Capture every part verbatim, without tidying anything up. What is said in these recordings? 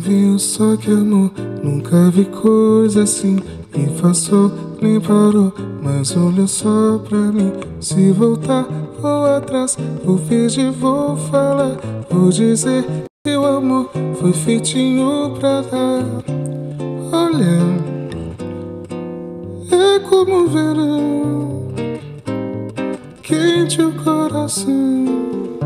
viu só que amor, nunca vi coisa assim. E passou, nem parou, mas olhou só pra mim. Se voltar, vou atrás, vou fingir, vou falar. Vou dizer que o amor foi feitinho pra dar. Olha, é como o verão, quente o coração.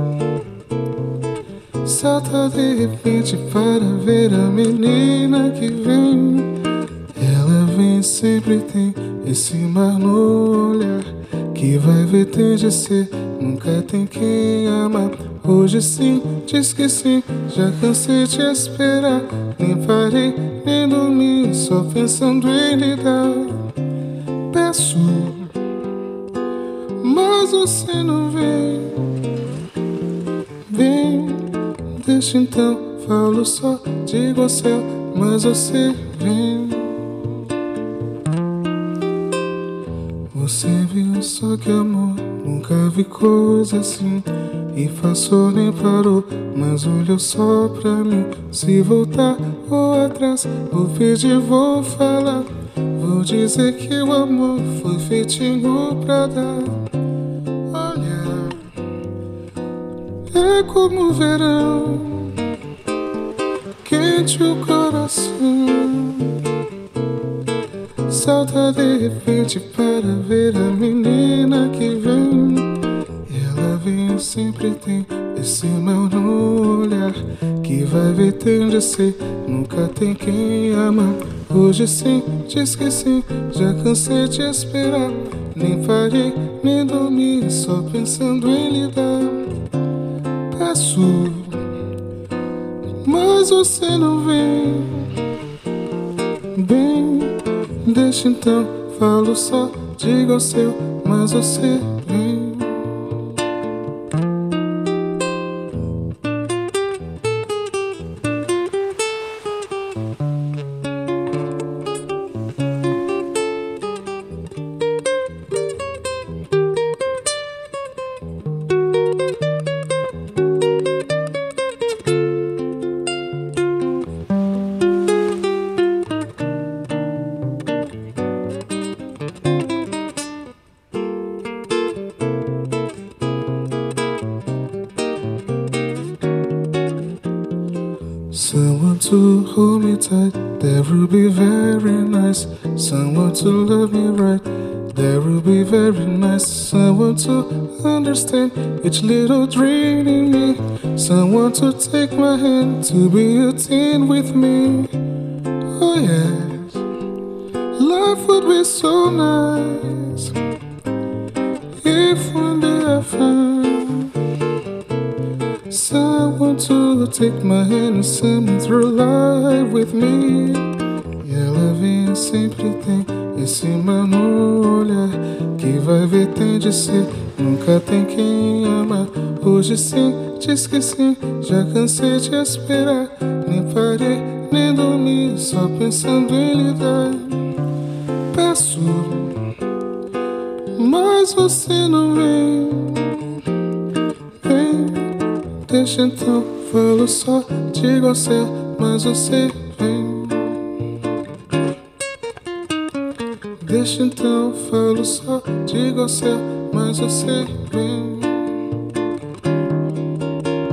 Salta de repente para ver a menina que vem. Ela vem, sempre tem esse mar no olhar, que vai ver, tem de ser, nunca tem quem amar. Hoje sim, diz que sim, já cansei de esperar. Nem parei, nem dormi, só pensando em lhe dar. Peço, mas você não vem. Vem, deixa então, falo só, digo ao céu, mas você vem. Você viu só que amor, nunca vi coisa assim. E passou, nem parou, mas olhou só pra mim. Se voltar, vou atrás, vou pedir, vou falar. Vou dizer que o amor foi feitinho pra dar. Olha, é como o verão, quente o coração. Salta de repente para ver a menina que vem. Ela vem, sempre tem esse mal no olhar, que vai ver, tem de ser, nunca tem quem amar. Hoje sim, diz que sim, já cansei de esperar. Nem parei, nem dormi, só pensando em lhe dar. Peço, mas você não vem. Bem, deixa então, falo só, digo ao seu, mas você vem. Someone to hold me tight, that would be very nice. Someone to love me right, that would be very nice. Someone to understand each little dream in me. Someone to take my hand, to be a teen with me. Oh yes, life would be so nice if one day I found someone to take my hand and send me through life with me. E ela vem, sempre tem esse mal no olhar, que vai ver, tem de ser, nunca tem quem amar. Hoje sim, diz que sim, já cansei de esperar. Nem parei, nem dormi, só pensando em lhe dar. Peço, mas você não vem. Vem, deixa então, falo só, digo ao céu, mas você vem. Deixa então, falo só, digo ao céu, mas você vem.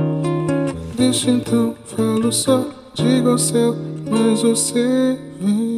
Deixa então, falo só, digo ao céu, mas você vem.